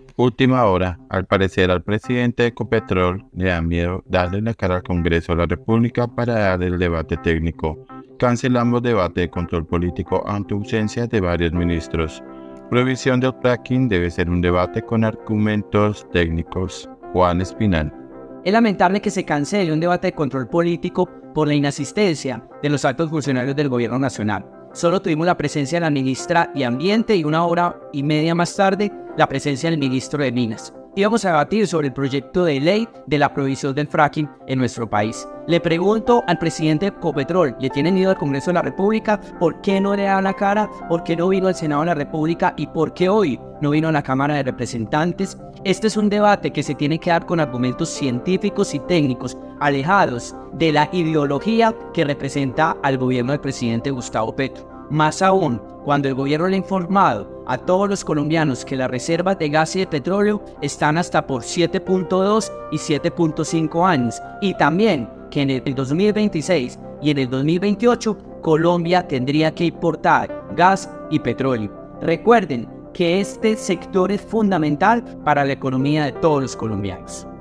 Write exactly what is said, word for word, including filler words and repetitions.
Última hora, al parecer al presidente de Ecopetrol le da miedo darle la cara al Congreso de la República para dar el debate técnico. Cancelamos debate de control político ante ausencia de varios ministros. Prohibición del fracking debe ser un debate con argumentos técnicos. Juan Espinal. Es lamentable que se cancele un debate de control político por la inasistencia de los altos funcionarios del gobierno nacional. Solo tuvimos la presencia de la ministra de Ambiente y una hora y media más tarde la presencia del ministro de Minas. Íbamos a debatir sobre el proyecto de ley de la prohibición del fracking en nuestro país. Le pregunto al presidente de Ecopetrol, ¿le tiene miedo al Congreso de la República? ¿Por qué no le da la cara? ¿Por qué no vino al Senado de la República? ¿Y por qué hoy no vino a la Cámara de Representantes? Este es un debate que se tiene que dar con argumentos científicos y técnicos, alejados de la ideología que representa al gobierno del presidente Gustavo Petro. Más aún, cuando el gobierno le ha informado a todos los colombianos que las reservas de gas y de petróleo están hasta por siete punto dos y siete punto cinco años, y también que en el dos mil veintiséis y en el dos mil veintiocho Colombia tendría que importar gas y petróleo. Recuerden que este sector es fundamental para la economía de todos los colombianos.